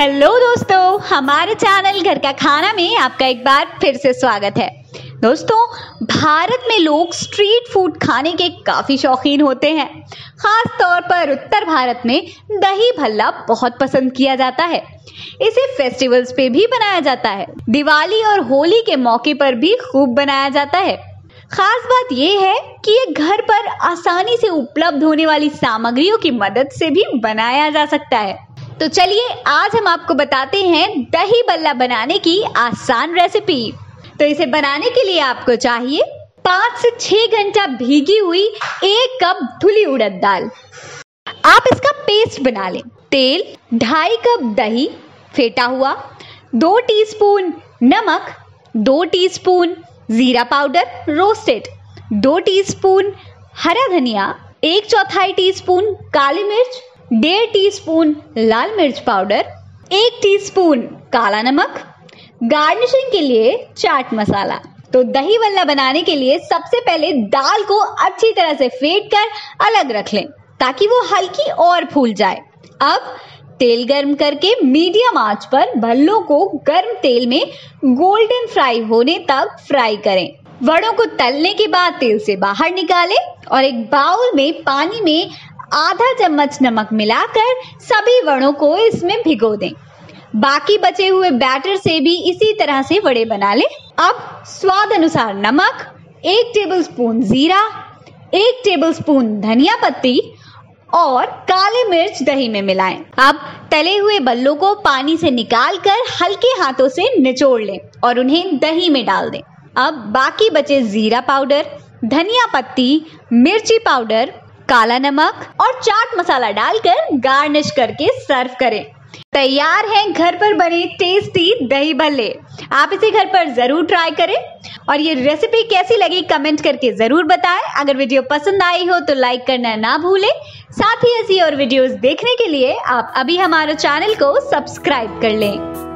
Hello दोस्तों, हमारे channel घर का खाना में आपका एक बार फिर से स्वागत है। दोस्तों, भारत में लोग स्ट्रीट फूड खाने के काफी शौकीन होते हैं। खास तौर पर उत्तर भारत में दही भल्ला बहुत पसंद किया जाता है। इसे फेस्टिवल्स पे भी बनाया जाता है। दिवाली और होली के मौके पर भी खूब बनाया जाता है। खास बात यह है कि ये घर पर आसानी से उपलब्ध होने वाली सामग्रियों की मदद से भी बनाया जा सकता है। तो चलिए आज हम आपको बताते हैं दही भल्ला बनाने की आसान रेसिपी। तो इसे बनाने के लिए आपको चाहिए 5 से 6 घंटा भीगी हुई 1 कप धुली उड़द दाल। आप इसका पेस्ट बना लें। तेल, 2.5 कप दही फेंटा हुआ, 2 टीस्पून नमक, 2 टीस्पून जीरा पाउडर रोस्टेड, 2 टीस्पून हरा धनिया, 1/4 टीस्पून काली मिर्च, 1.5 टीस्पून लाल मिर्च पाउडर, 1 टीस्पून काला नमक, गार्निशिंग के लिए चाट मसाला। तो दही भल्ला बनाने के लिए सबसे पहले दाल को अच्छी तरह से फेंट कर अलग रख लें ताकि वो हल्की और फूल जाए। अब तेल गर्म करके मीडियम आंच पर भल्लों को गर्म तेल में गोल्डन फ्राई होने तक फ्राई करें। वड़ों को तलने के बाद तेल से बाहर निकालें और एक बाउल में पानी में आधा चम्मच नमक मिलाकर सभी वड़ों को इसमें भिगो दें। बाकी बचे हुए बैटर से भी इसी तरह से वड़े बना लें। अब स्वाद अनुसार नमक, 1 टेबलस्पून जीरा, 1 टेबलस्पून धनिया पत्ती और काले मिर्च दही में मिलाएं। अब तले हुए बल्लों को पानी से निकालकर हल्के हाथों से निचोड़ लें और उन्हें दही में डाल दें। अब बाकी बचे जीरा पाउडर, धनिया पत्ती, मिर्ची पाउडर, काला नमक और चाट मसाला डालकर गार्निश करके सर्व करें। तैयार है घर पर बने टेस्टी दही भल्ले। आप इसे घर पर जरूर ट्राई करें और ये रेसिपी कैसी लगी कमेंट करके जरूर बताएं। अगर वीडियो पसंद आई हो तो लाइक करना ना भूलें। साथ ही ऐसी और वीडियोस देखने के लिए आप अभी हमारे चैनल को सब्सक्राइब कर लें।